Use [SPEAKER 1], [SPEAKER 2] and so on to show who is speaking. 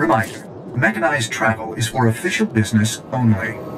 [SPEAKER 1] Reminder: mechanized travel is for official business only.